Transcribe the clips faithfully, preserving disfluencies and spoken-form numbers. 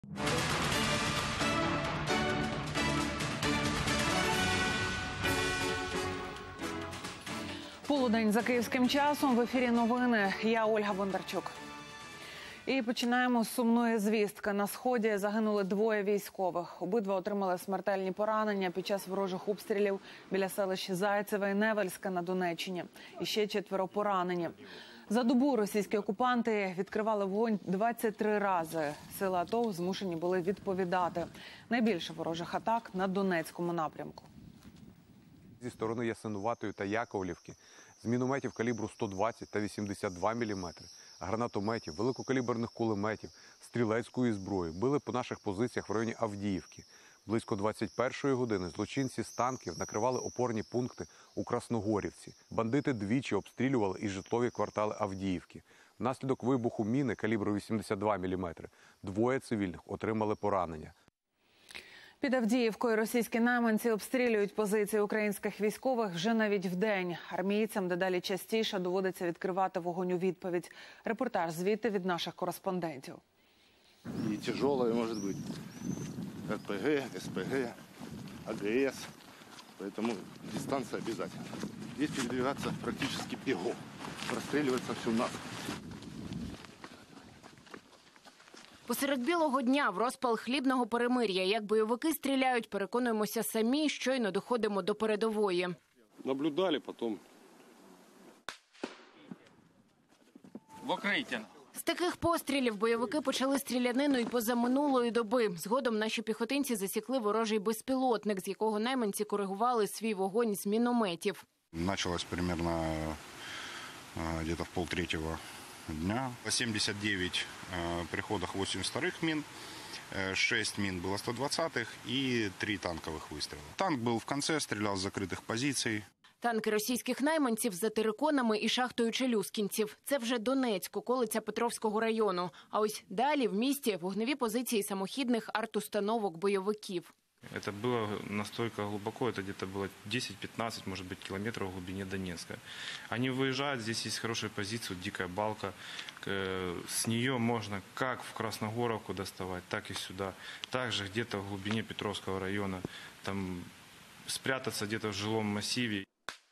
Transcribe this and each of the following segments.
Полудень за київським часом. В ефірі новини. Я Ольга Бондарчук. І починаємо з сумної звістки. На Сході загинули двоє військових. Обидва отримали смертельні поранення під час ворожих обстрілів біля селищ Зайцеве і Невельське на Донеччині. І ще четверо поранені. За добу російські окупанти відкривали вогонь двадцять три рази. Сили АТО змушені були відповідати. Найбільше ворожих атак на Донецькому напрямку. Зі сторони Ясинуватої та Яковлівки з мінометів калібру сто двадцять та вісімдесят два міліметри, гранатометів, великокаліберних кулеметів, стрілецької зброї били по наших позиціях в районі Авдіївки. Близько двадцять першої години злочинці з танків накривали опорні пункти у Красногорівці. Бандити двічі обстрілювали і житлові квартали Авдіївки. Внаслідок вибуху міни калібру вісімдесят два міліметри двоє цивільних отримали поранення. Під Авдіївкою російські найманці обстрілюють позиції українських військових вже навіть вдень. Армійцям дедалі частіше доводиться відкривати вогонь у відповідь. Репортаж звідти від наших кореспондентів. І тяжелое може бути. эр пэ гэ, эс пэ гэ, а гэ эс. Поэтому дистанция обязательно. Здесь передвигаться практически бегом. Простреливаться все нас. Посеред білого дня в розпал хлібного перемир'я. Як бойовики стріляють, переконуємося самі, щойно доходимо до передової. Наблюдали, потім в укриття. З таких пострілів бойовики почали стрілянину і позаминулої доби. Згодом наші піхотинці засікли ворожий безпілотник, з якого найманці коригували свій вогонь з мінометів. Началось примерно где-то в полтретьего дня. сімдесят дев'ять приходах вісімдесят вторых мин, шесть мин было сто двадцатых и три танковых выстрела. Танк был в конце, стрелял с закрытых позиций. Танки російських найманців за териконами і шахтою челюскінців. Це вже Донецьк, околиця Петровського району. А ось далі в місті вогневі позиції самохідних артустановок бойовиків. Это было настолько глубоко, это где-то было десять-пятнадцать, может быть, километров в глубине Донецка. Они выезжают, здесь есть хорошая позиция, вот дикая балка. С нее можно как в Красногоровку доставать, так и сюда. Также где-то в глубине Петровского района, там спрятаться где-то в жилом массиве.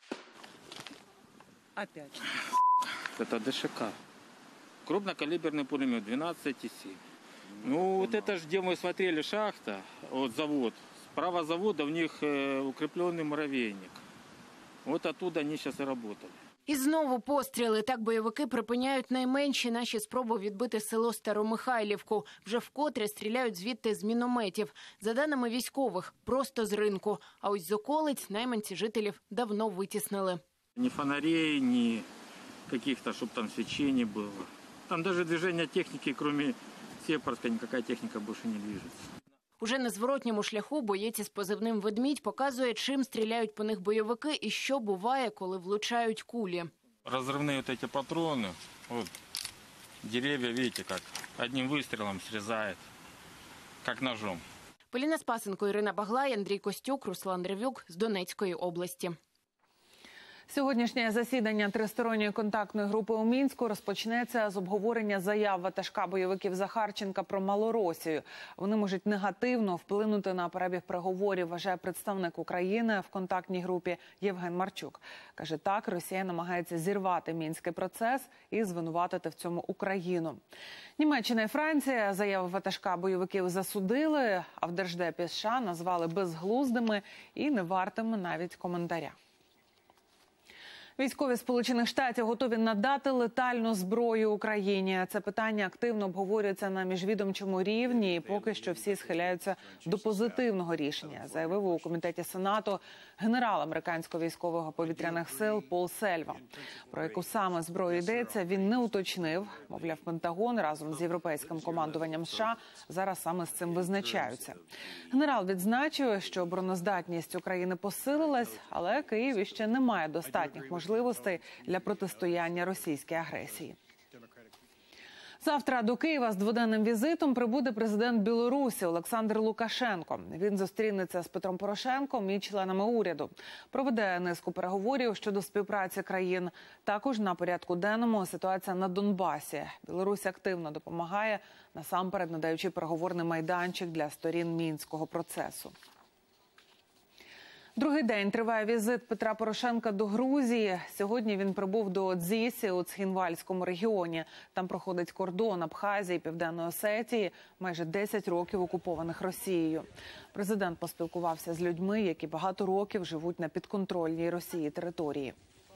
Опять. Это дэ шэ ка. Крупнокалиберный пулемет двенадцать и семь. Ну, вот это же, где мы смотрели, шахта, вот завод. Справа завода у них э, укрепленный муравейник. Вот оттуда они сейчас и работали. І знову постріли. Так бойовики припиняють найменші наші спроби відбити село Старомихайлівку. Вже вкотре стріляють звідти з мінометів. За даними військових, просто з ринку. А ось з околиць найманці жителів давно витіснили. Ни фонарей, ни каких-то, чтобы там свечений было. Там даже движение техники, кроме Сепарска, никакая техника больше не движется. Уже на зворотньому шляху боєць із позивним «Ведмідь» показує, чим стріляють по них бойовики і що буває, коли влучають кулі. Разрывные вот эти патроны, вот, деревья, видите, как одним выстрелом срезает, как ножом. Поліна Спасенко, Ірина Баглай, Андрій Костюк, Руслан Ревюк з Донецької області. Сьогоднішнє засідання тристоронньої контактної групи у Мінську розпочнеться з обговорення заяв ватажка бойовиків Захарченка про Малоросію. Вони можуть негативно вплинути на перебіг переговорів, вважає представник України в контактній групі Євген Марчук. Каже, так, Росія намагається зірвати мінський процес і звинуватити в цьому Україну. Німеччина і Франція заяви ватажка бойовиків засудили, а в Держдепі США назвали безглуздими і не вартими навіть коментаря. Військові Сполучених Штатів готові надати летальну зброю Україні. Це питання активно обговорюється на міжвідомчому рівні, і поки що всі схиляються до позитивного рішення, заявив у комітеті Сенату генерал американського військового повітряних сил Пол Сельва. Про яку саме зброю йдеться, він не уточнив. Мовляв, Пентагон разом з європейським командуванням США зараз саме з цим визначаються. Генерал відзначив, що обороноздатність України посилилась, але Київ іще не має достатніх можливостей для протистояння російській агресії. Завтра до Києва з дводенним візитом прибуде президент Білорусі Олександр Лукашенко. Він зустрінеться з Петром Порошенком і членами уряду. Проведе низку переговорів щодо співпраці країн. Також на порядку денному ситуація на Донбасі. Білорусь активно допомагає, насамперед надаючи переговорний майданчик для сторін Мінського процесу. Другий день триває візит Петра Порошенка до Грузії. Сьогодні він прибув до Дзісі у Цхінвальському регіоні. Там проходить кордон Абхазії і Південної Осетії, майже десять років окупованих Росією. Президент поспілкувався з людьми, які багато років живуть на підконтрольній Росії території.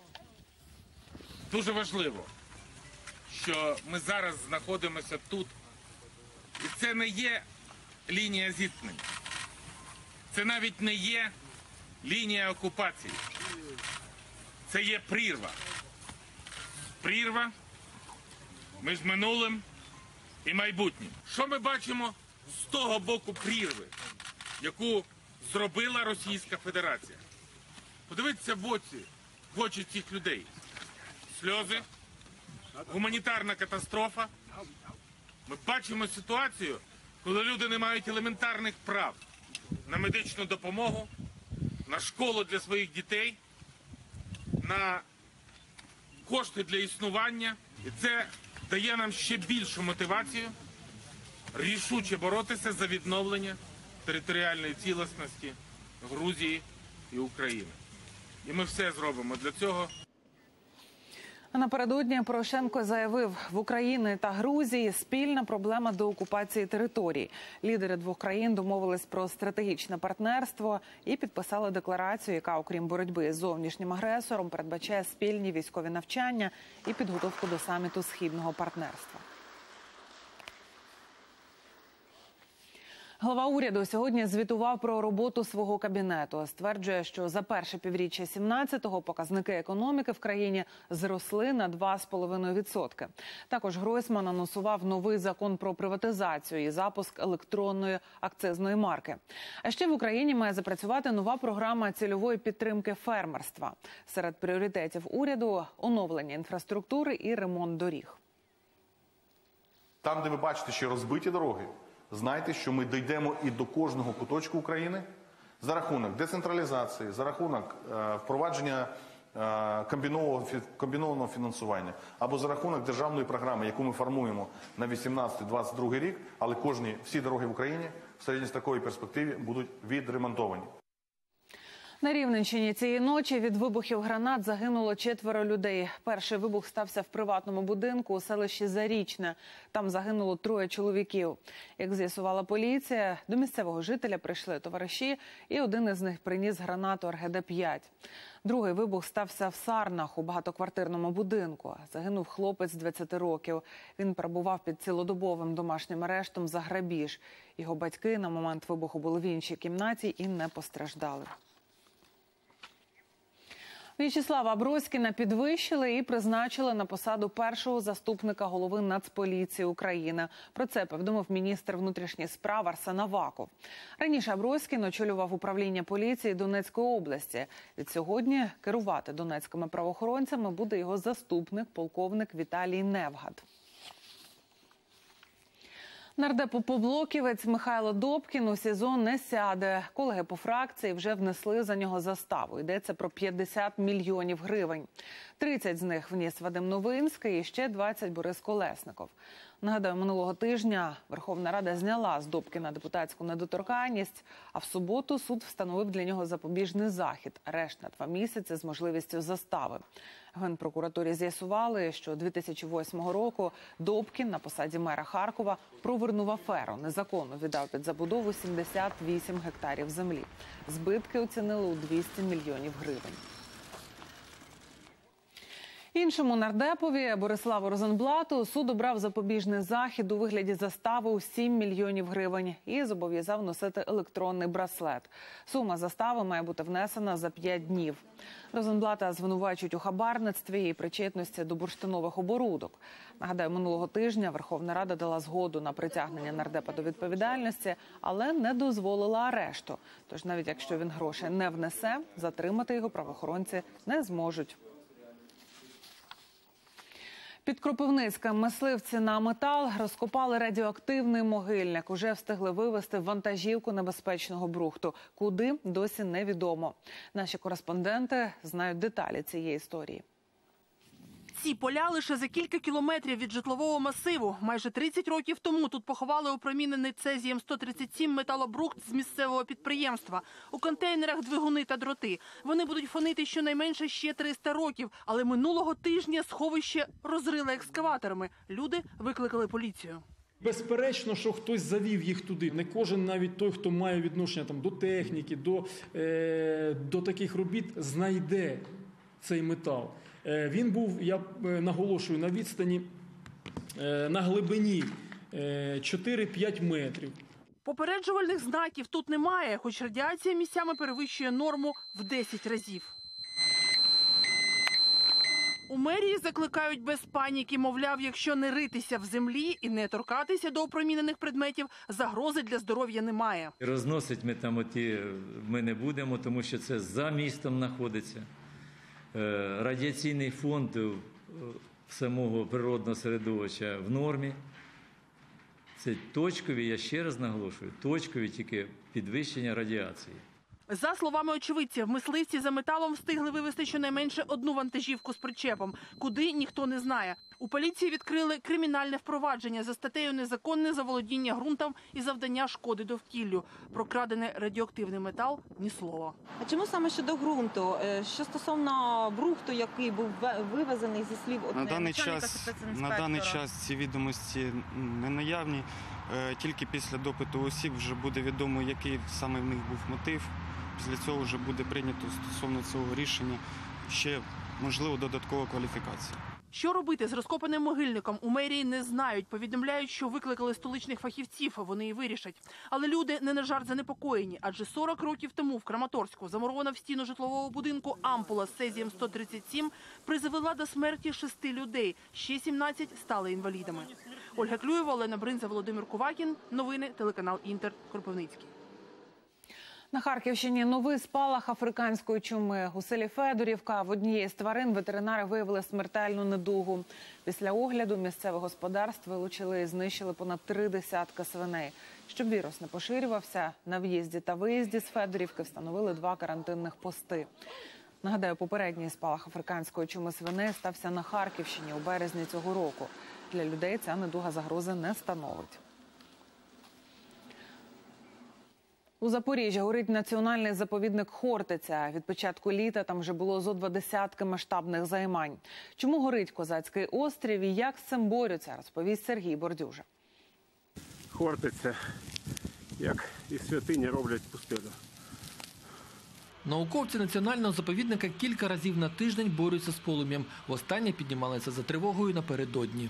Дуже важливо, що ми зараз знаходимося тут. І це не є лінія зіткнень. Це навіть не є лінія окупації. Це є прірва. Прірва між минулим і майбутнім. Що ми бачимо з того боку прірви, яку зробила Російська Федерація? Подивіться в очі, в очі цих людей. Сльози, гуманітарна катастрофа. Ми бачимо ситуацію, коли люди не мають елементарних прав на медичну допомогу, на школу для своїх дітей, на кошти для існування. І це дає нам ще більшу мотивацію рішуче боротися за відновлення територіальної цілісності Грузії і України. І ми все зробимо для цього. Напередодні Порошенко заявив, в Україні та Грузії спільна проблема деокупації територій. Лідери двох країн домовились про стратегічне партнерство і підписали декларацію, яка, окрім боротьби з зовнішнім агресором, передбачає спільні військові навчання і підготовку до саміту Східного партнерства. Глава уряду сьогодні звітував про роботу свого кабінету. Стверджує, що за перше півріччя сімнадцятого показники економіки в країні зросли на два з половиною відсотки. Також Гройсман анонсував новий закон про приватизацію і запуск електронної акцизної марки. А ще в Україні має запрацювати нова програма цільової підтримки фермерства. Серед пріоритетів уряду – оновлення інфраструктури і ремонт доріг. Там, де ви бачите, що розбиті дороги, знайте, що ми дійдемо і до кожного куточку України за рахунок децентралізації, за рахунок е, впровадження е, комбінованого, комбінованого фінансування або за рахунок державної програми, яку ми формуємо на вісімнадцятий двадцять другий рік, але кожні, всі дороги в Україні в середньостроковій перспективі будуть відремонтовані. На Рівненщині цієї ночі від вибухів гранат загинуло четверо людей. Перший вибух стався в приватному будинку у селищі Зарічне. Там загинуло троє чоловіків. Як з'ясувала поліція, до місцевого жителя прийшли товариші, і один із них приніс гранату ер ге де п'ять. Другий вибух стався в Сарнах у багатоквартирному будинку. Загинув хлопець двадцяти років. Він перебував під цілодобовим домашнім арештом за грабіж. Його батьки на момент вибуху були в іншій кімнаті і не постраждали. В'ячеслава Аброськіна підвищили і призначили на посаду першого заступника голови Нацполіції України. Про це повідомив міністр внутрішніх справ Арсен Аваков. Раніше Аброськін очолював управління поліції Донецької області. Від сьогодні керувати донецькими правоохоронцями буде його заступник, полковник Віталій Невгад. Нардеп-поблоківець Михайло Добкін у СІЗО не сяде. Колеги по фракції вже внесли за нього заставу. Йдеться про п'ятдесят мільйонів гривень. тридцять з них вніс Вадим Новинський і ще двадцять – Борис Колесников. Нагадаю, минулого тижня Верховна Рада зняла з Добкіна депутатську недоторканність, а в суботу суд встановив для нього запобіжний захід – арешт на два місяці з можливістю застави. В Генпрокуратурі з'ясували, що дві тисячі восьмого року Добкін на посаді мера Харкова провернув аферу. Незаконно віддав під забудову сімдесят вісім гектарів землі. Збитки оцінили у двісті мільйонів гривень. Іншому нардепові Бориславу Розенблату суд обрав запобіжний захід у вигляді застави у сім мільйонів гривень і зобов'язав носити електронний браслет. Сума застави має бути внесена за п'ять днів. Розенблата звинувачують у хабарництві і причетності до бурштинових оборудок. Нагадаю, минулого тижня Верховна Рада дала згоду на притягнення нардепа до відповідальності, але не дозволила арешту. Тож навіть якщо він гроші не внесе, затримати його правоохоронці не зможуть. Під Кропивницьком мисливці на метал розкопали радіоактивний могильник. Уже встигли вивезти вантажівку небезпечного брухту. Куди – досі невідомо. Наші кореспонденти знають деталі цієї історії. Ці поля лише за кілька кілометрів від житлового масиву. Майже тридцять років тому тут поховали опромінений цезієм сто тридцять сім металобрухт з місцевого підприємства. У контейнерах двигуни та дроти. Вони будуть фонити щонайменше ще триста років. Але минулого тижня сховище розрили екскаваторами. Люди викликали поліцію. Безперечно, що хтось завів їх туди. Не кожен, навіть той, хто має відношення там, до техніки, до, е, до таких робіт, знайде цей метал. Він був, я наголошую, на відстані, на глибині чотири-п'ять метрів. Попереджувальних знаків тут немає, хоч радіація місцями перевищує норму в десять разів. У мерії закликають без паніки, мовляв, якщо не ритися в землі і не торкатися до опромінених предметів, загрози для здоров'я немає. Розносить ми там оті ми не будемо, тому що це за містом знаходиться. Радіаційний фонд самого природного середовища в нормі. Це точкові, я ще раз наголошую, точкові тільки підвищення радіації. За словами очевидців, мисливці за металом встигли вивезти щонайменше одну вантажівку з причепом. Куди – ніхто не знає. У поліції відкрили кримінальне впровадження за статтею «Незаконне заволодіння ґрунтом і завдання шкоди довкіллю». Про крадений радіоактивний метал – ні слова. А чому саме щодо ґрунту? Що стосовно брухту, який був вивезений зі слів на даний час, на даний час ці відомості не наявні. Тільки після допиту осіб вже буде відомо, який саме в них був мотив. Після цього вже буде прийнято стосовно цього рішення ще, можливо, додаткова кваліфікація. Що робити з розкопаним могильником, у мерії не знають. Повідомляють, що викликали столичних фахівців, вони і вирішать. Але люди не на жарт занепокоєні, адже сорок років тому в Краматорську замурована в стіну житлового будинку ампула з цезієм сто тридцять сім призвела до смерті шести людей, ще сімнадцять стали інвалідами. Ольга Клюєва, Олена Бринза, Володимир Кувакін. Новини, телеканал Інтер, Кропивницький. На Харківщині новий спалах африканської чуми. У селі Федорівка в однієї з тварин ветеринари виявили смертельну недугу. Після огляду місцеве господарство вилучили і знищили понад три десятка свиней. Щоб вірус не поширювався, на в'їзді та виїзді з Федорівки встановили два карантинних пости. Нагадаю, попередній спалах африканської чуми свиней стався на Харківщині у березні цього року. Для людей ця недуга загрози не становить. У Запоріжжі горить національний заповідник Хортиця. Від початку літа там вже було зо два десятки масштабних займань. Чому горить Козацький острів і як з цим борються, розповість Сергій Бордюжа. Хортиця, як і святині, роблять пустелю. Науковці національного заповідника кілька разів на тиждень борються з полум'ям. Востаннє піднімалися за тривогою напередодні.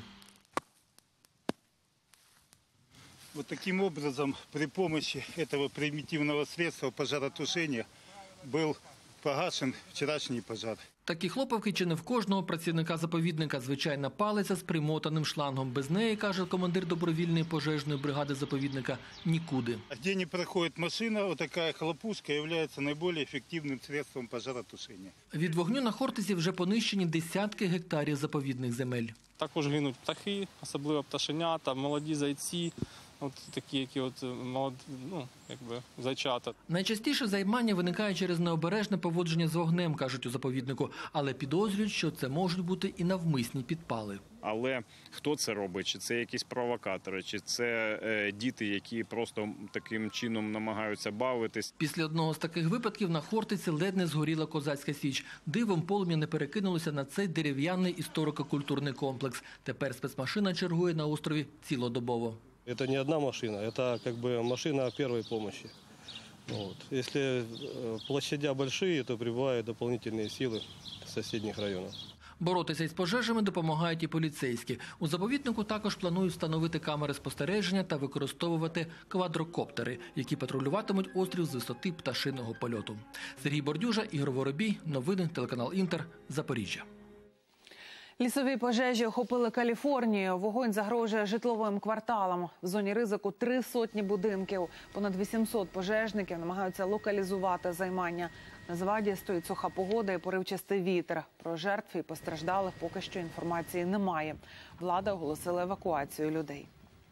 Вот таким образом, при помощи этого примитивного средства пожаротушения был погашен вчорашній пожар. Такі хлопавки чи не в кожного працівника заповідника. Звичайна палиця з примотаним шлангом. Без неї, каже командир добровільної пожежної бригади заповідника, нікуди. Де не проходить машина, вот така хлопушка є найбільш ефективним средством пожаротушення. Від вогню на Хортиці вже понищені десятки гектарів заповідних земель. Також гинуть птахи, особливо пташенята, молоді зайці. От такі, які от молоді, ну, якби зайчата. Найчастіше займання виникає через необережне поводження з вогнем, кажуть у заповіднику, але підозрюють, що це можуть бути і навмисні підпали. Але хто це робить? Чи це якісь провокатори, чи це е, діти, які просто таким чином намагаються бавитись? Після одного з таких випадків на Хортиці ледь не згоріла Козацька Січ. Дивом полум'я не перекинулося на цей дерев'яний історико-культурний комплекс. Тепер спецмашина чергує на острові цілодобово. Это не одна машина, это как бы машина первой помощи. Вот. Если площадя большие, то прибывают дополнительные силы с соседних районов. Боротися із пожежами допомагають і поліцейські. У заповіднику також планують встановити камери спостереження та використовувати квадрокоптери, які патрулюватимуть острів з висоти пташиного польоту. Сергій Бордюжа, Ігор Воробій, новини, телеканал Інтер, Запоріжжя. Лісові пожежі охопили Каліфорнію. Вогонь загрожує житловим кварталам. В зоні ризику три сотні будинків. Понад вісімсот пожежників намагаються локалізувати займання. На заваді стоїть суха погода і поривчастий вітер. Про жертв і постраждалих поки що інформації немає. Влада оголосила евакуацію людей.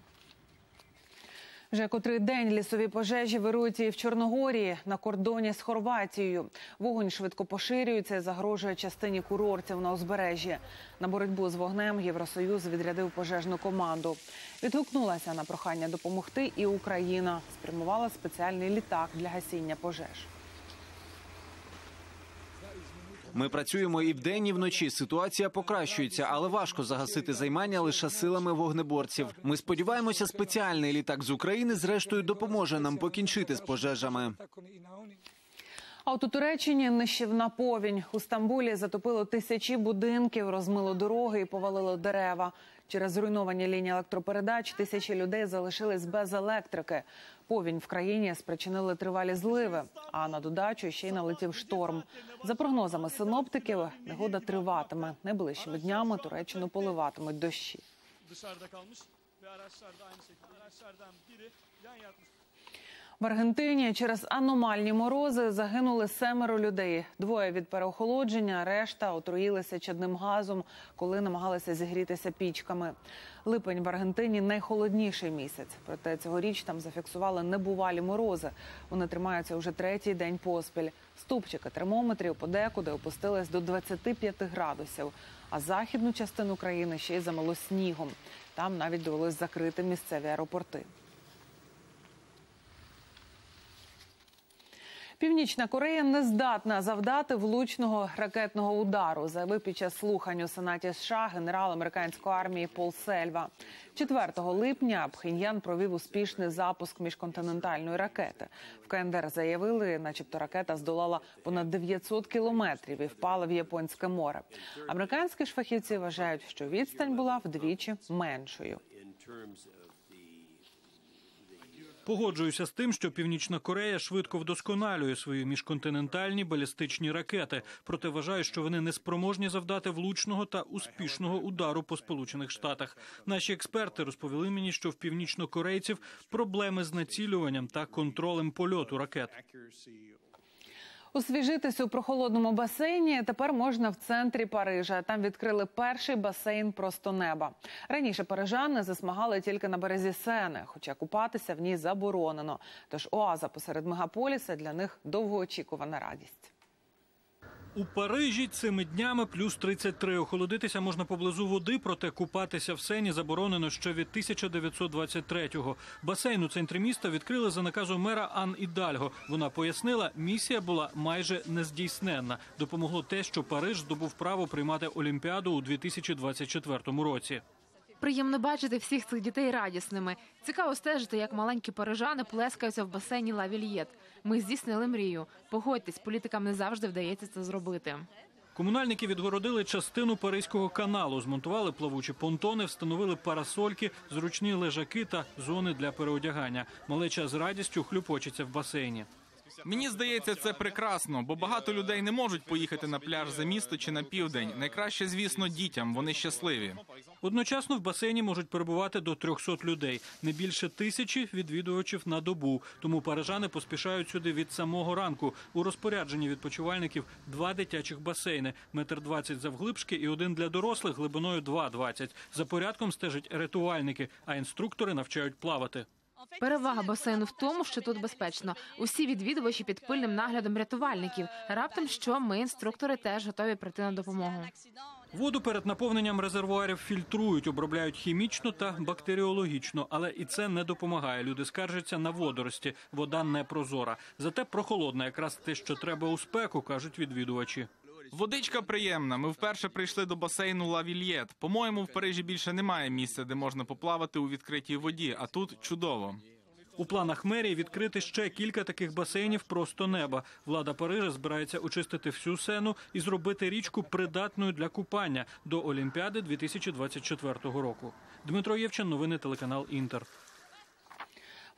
Вже котрий день лісові пожежі вирують і в Чорногорії, на кордоні з Хорватією. Вогонь швидко поширюється і загрожує частині курортів на узбережжі. На боротьбу з вогнем Євросоюз відрядив пожежну команду. Відгукнулася на прохання допомогти і Україна. Спрямувала спеціальний літак для гасіння пожеж. Ми працюємо і вдень, і вночі. Ситуація покращується, але важко загасити займання лише силами вогнеборців. Ми сподіваємося, спеціальний літак з України зрештою допоможе нам покінчити з пожежами. А от у Туреччині нищівна повінь. У Стамбулі затопило тисячі будинків, розмило дороги і повалило дерева. Через зруйновані лінії електропередач тисячі людей залишились без електрики. Повінь в країні спричинили тривалі зливи, а на додачу ще й налетів шторм. За прогнозами синоптиків, негода триватиме. Найближчими днями Туреччину поливатимуть дощі. В Аргентині через аномальні морози загинули семеро людей. Двоє від переохолодження, решта отруїлися чадним газом, коли намагалися зігрітися пічками. Липень в Аргентині – найхолодніший місяць. Проте цьогоріч там зафіксували небувалі морози. Вони тримаються уже третій день поспіль. Ступчики термометрів подекуди опустились до двадцяти п'яти градусів. А західну частину країни ще й замело снігом. Там навіть довелось закрити місцеві аеропорти. Північна Корея не здатна завдати влучного ракетного удару, заявив під час слухань у Сенаті США генерал американської армії Пол Сельва. четвертого липня Пхеньян провів успішний запуск міжконтинентальної ракети. В КНДР заявили, начебто ракета здолала понад дев'ятсот кілометрів і впала в Японське море. Американські ж фахівці вважають, що відстань була вдвічі меншою. Погоджуюся з тим, що Північна Корея швидко вдосконалює свої міжконтинентальні балістичні ракети. Проте вважаю, що вони не спроможні завдати влучного та успішного удару по Сполучених Штатах. Наші експерти розповіли мені, що в північнокорейців проблеми з націлюванням та контролем польоту ракет. Освіжитись у прохолодному басейні тепер можна в центрі Парижа. Там відкрили перший басейн просто неба. Раніше парижани засмагали тільки на березі Сени, хоча купатися в ній заборонено. Тож оаза посеред мегаполіса для них довгоочікувана радість. У Парижі цими днями плюс тридцять три. Охолодитися можна поблизу води, проте купатися в Сені заборонено ще від тисяча дев'ятсот двадцять третього. Басейн у центрі міста відкрили за наказом мера Ан Ідальго. Вона пояснила, місія була майже нездійсненна. Допомогло те, що Париж здобув право приймати Олімпіаду у дві тисячі двадцять четвертому році. Приємно бачити всіх цих дітей радісними. Цікаво стежити, як маленькі парижани плескаються в басейні Ла Вільєт. Ми здійснили мрію. Погодьтесь, політикам не завжди вдається це зробити. Комунальники відгородили частину Паризького каналу, змонтували плавучі понтони, встановили парасольки, зручні лежаки та зони для переодягання. Малеча з радістю хлюпочеться в басейні. Мені здається, це прекрасно, бо багато людей не можуть поїхати на пляж за місто чи на південь. Найкраще, звісно, дітям, вони щасливі. Одночасно в басейні можуть перебувати до трьохсот людей. Не більше тисячі відвідувачів на добу. Тому парижани поспішають сюди від самого ранку. У розпорядженні відпочивальників два дитячих басейни. Метр двадцять завглибшки і один для дорослих глибиною два двадцять. За порядком стежать рятувальники, а інструктори навчають плавати. Перевага басейну в тому, що тут безпечно. Усі відвідувачі під пильним наглядом рятувальників. Раптом що, ми, інструктори, теж готові прийти на допомогу. Воду перед наповненням резервуарів фільтрують, обробляють хімічно та бактеріологічно. Але і це не допомагає. Люди скаржаться на водорості. Вода не прозора. Зате прохолодна, якраз те, що треба у спеку, кажуть відвідувачі. Водичка приємна. Ми вперше прийшли до басейну Ла Вільєт. По-моєму, в Парижі більше немає місця, де можна поплавати у відкритій воді, а тут чудово. У планах мерії відкрити ще кілька таких басейнів просто неба. Влада Парижа збирається очистити всю Сену і зробити річку придатною для купання до Олімпіади дві тисячі двадцять четвертого року. Дмитро Євчен, новини телеканал «Інтер».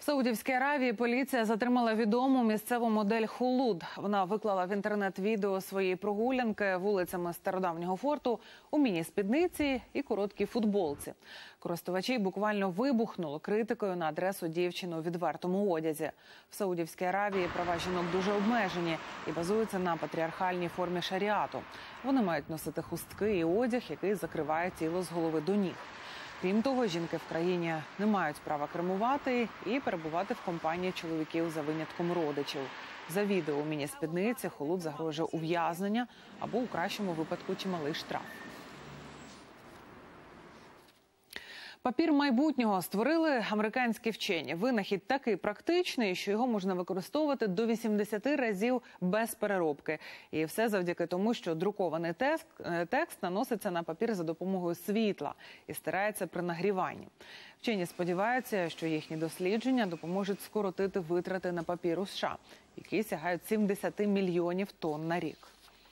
В Саудівській Аравії поліція затримала відому місцеву модель Хулуд. Вона виклала в інтернет відео своєї прогулянки вулицями стародавнього форту у міні-спідниці і короткій футболці. Користувачі буквально вибухнули критикою на адресу дівчини у відвертому одязі. В Саудівській Аравії права жінок дуже обмежені і базуються на патріархальній формі шаріату. Вони мають носити хустки і одяг, який закриває тіло з голови до ніг. Крім того, жінки в країні не мають права кермувати і перебувати в компанії чоловіків за винятком родичів. За відео у міні-спідниці Хулуд загрожує ув'язнення або, у кращому випадку, чималий штраф. Папір майбутнього створили американські вчені. Винахід такий практичний, що його можна використовувати до вісімдесяти разів без переробки. І все завдяки тому, що друкований текст, текст наноситься на папір за допомогою світла і стирається при нагріванні. Вчені сподіваються, що їхні дослідження допоможуть скоротити витрати на папір у США, які сягають сімдесят мільйонів тонн на рік.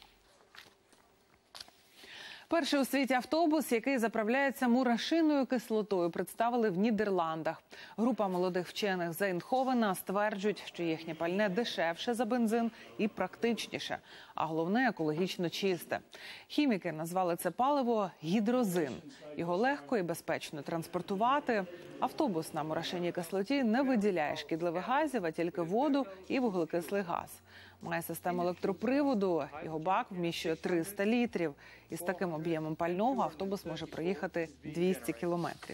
Перший у світі автобус, який заправляється мурашиною кислотою, представили в Нідерландах. Група молодих вчених з Ейндховена стверджують, що їхнє пальне дешевше за бензин і практичніше, а головне – екологічно чисте. Хіміки назвали це паливо гідрозин. Його легко і безпечно транспортувати. Автобус на мурашиній кислоті не виділяє шкідливих газів, а тільки воду і вуглекислий газ. Має систему електроприводу, його бак вміщує триста літрів. Із таким об'ємом пального автобус може проїхати двісті кілометрів.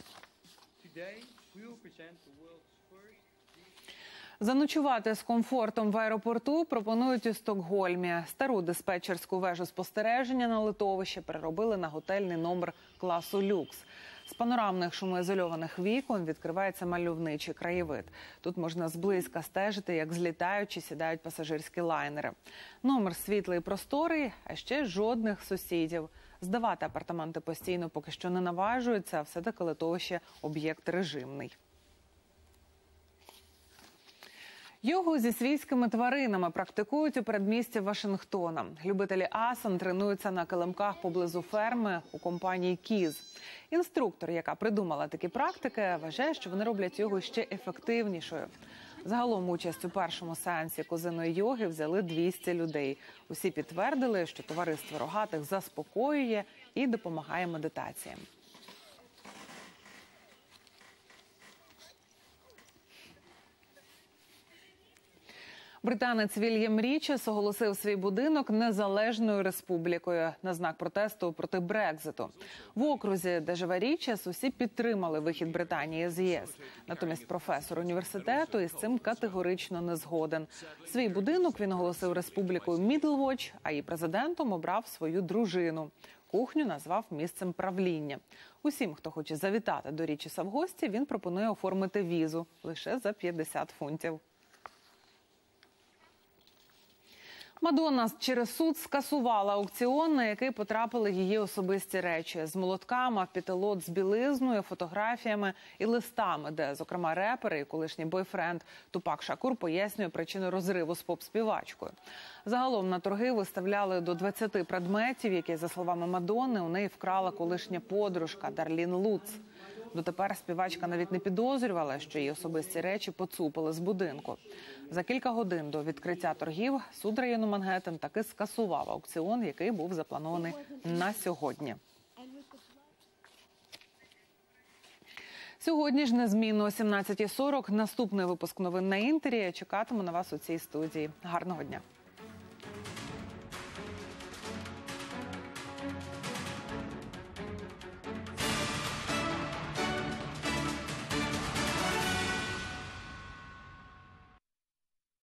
Заночувати з комфортом в аеропорту пропонують у Стокгольмі. Стару диспетчерську вежу спостереження на литовищі переробили на готельний номер класу люкс. З панорамних шумоізольованих вікон відкривається мальовничий краєвид. Тут можна зблизька стежити, як злітають чи сідають пасажирські лайнери. Номер світлий і просторий, а ще жодних сусідів. Здавати апартаменти постійно поки що не наважуються, а все-таки литовище – об'єкт режимний. Йогу зі свійськими тваринами практикують у передмісті Вашингтона. Любителі асан тренуються на килимках поблизу ферми у компанії «Кіз». Інструктор, яка придумала такі практики, вважає, що вони роблять йогу ще ефективнішою. Загалом участь у першому сеансі козиної йоги взяли двісті людей. Усі підтвердили, що товариство рогатих заспокоює і допомагає медитаціям. Британець Вільям Річес оголосив свій будинок незалежною республікою на знак протесту проти Брекзиту. В окрузі, де живе Річес, усі підтримали вихід Британії з ЄС. Натомість професор університету із цим категорично не згоден. Свій будинок він оголосив республікою Мідлвоч, а її президентом обрав свою дружину. Кухню назвав місцем правління. Усім, хто хоче завітати до Річеса в гості, він пропонує оформити візу лише за п'ятдесят фунтів. Мадонна через суд скасувала аукціон, на який потрапили її особисті речі. З молотками, автопілот з білизною, фотографіями і листами, де, зокрема, репер і колишній бойфренд Тупак Шакур пояснює причину розриву з поп-співачкою. Загалом на торги виставляли до двадцяти предметів, які, за словами Мадонни, у неї вкрала колишня подружка Дарлін Луц. Дотепер співачка навіть не підозрювала, що її особисті речі поцупили з будинку. За кілька годин до відкриття торгів суд району Мангеттен таки скасував аукціон, який був запланований на сьогодні. Сьогодні ж незмінно о сімнадцятій сорок наступний випуск новин на Інтері. Я чекатиму на вас у цій студії. Гарного дня!